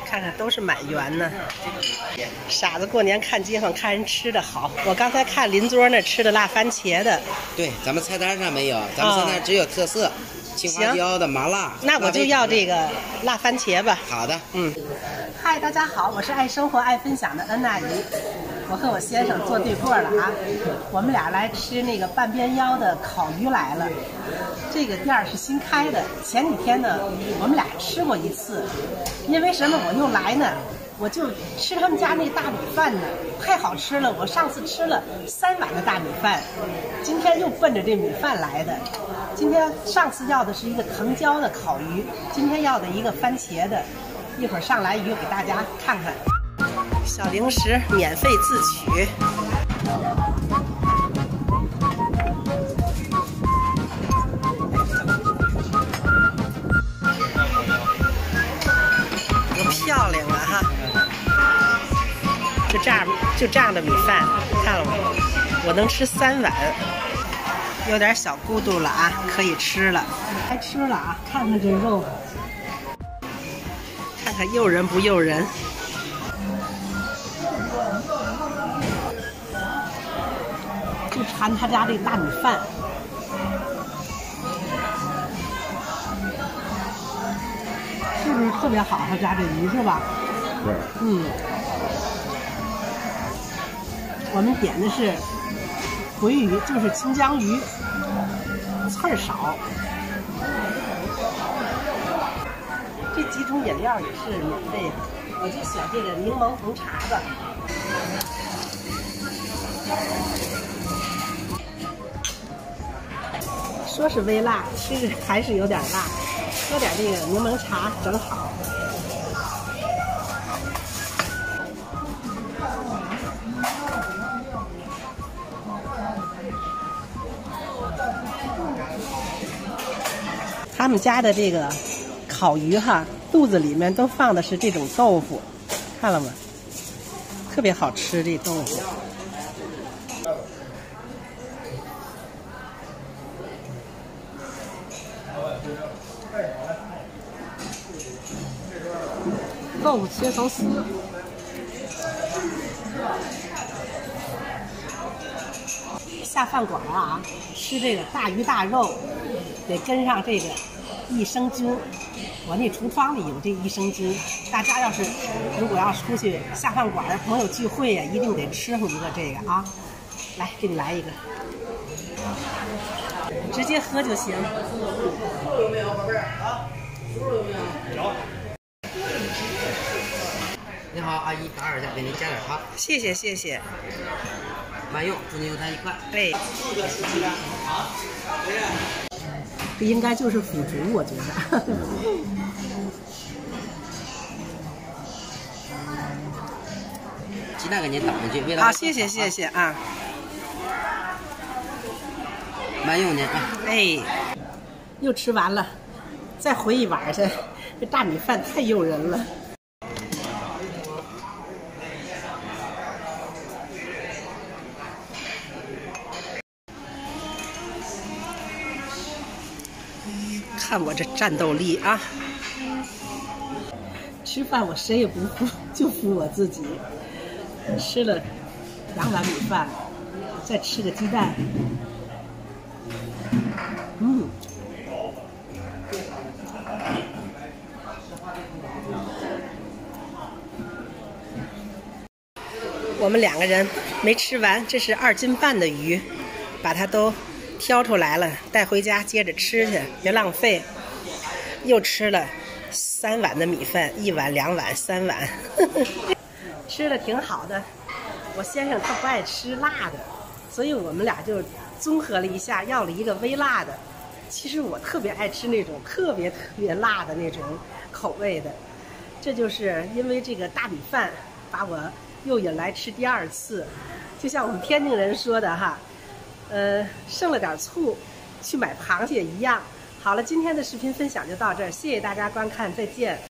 看看都是满员呢。傻子过年看街坊，看人吃的好。我刚才看邻桌那吃的辣番茄的， 对，咱们菜单上没有，咱们现在只有特色。青花椒的麻辣， 那我就要这个辣番茄吧。 好的， 嗨，大家好，我是爱生活爱分享的恩娜姨。我和我先生坐对过了啊，我们俩来吃那个半边腰的烤鱼来了。这个店儿是新开的，前几天呢我们俩吃过一次。因为什么我又来呢？我就吃他们家那大米饭呢，太好吃了！我上次吃了3碗的大米饭，今天又奔着这米饭来的。今天上次要的是一个藤椒的烤鱼，今天要的一个番茄的。一会儿上来鱼给大家看看。小零食免费自取。多漂亮啊哈！就这样的米饭，看了吗？我能吃3碗，有点小咕嘟了啊，可以吃了。该吃了啊！看看这肉，看看诱人不诱人。就馋他家这大米饭，是不是特别好？他家这鱼是吧？ 对。 我们点的是回鱼，就是清江鱼，刺儿少。这几种饮料也是免费的，我就选这个柠檬红茶吧。说是微辣，吃着还是有点辣，喝点这个柠檬茶正好。他们家的这个烤鱼哈，肚子里面都放的是这种豆腐，看了吗？特别好吃这豆腐。豆腐切成丝。下饭馆啊，吃这个大鱼大肉，得跟上这个益生菌。我那橱窗里有这益生菌，大家如果要出去下饭馆、朋友聚会呀，一定得吃上一个这个啊。来，给你来一个，直接喝就行。猪肉有没有，宝贝儿啊？猪肉有没有？有。 你好，阿姨，打扰一下，给您加点糖。 谢谢谢谢。 慢用，祝您有餐愉快。 哎。这应该就是腐竹，我觉得。 鸡蛋给您倒进去，味道好，谢谢谢谢啊。 慢用您啊。 哎，又吃完了，再回一碗去。这大米饭太诱人了。看我这战斗力啊！吃饭我谁也不服，就服我自己。吃了2碗米饭，再吃个鸡蛋。我们2个人没吃完，这是2斤半的鱼，把它都挑出来了，带回家接着吃去，别浪费。又吃了3碗的米饭，1碗、2碗、3碗，吃的挺好的。我先生他不爱吃辣的，所以我们俩就综合了一下，要了一个微辣的。其实我特别爱吃那种特别辣的那种口味的，这就是因为这个大米饭把我又引来吃第2次。就像我们天津人说的哈，剩了点醋去买螃蟹一样。好了，今天的视频分享就到这儿，谢谢大家观看，再见。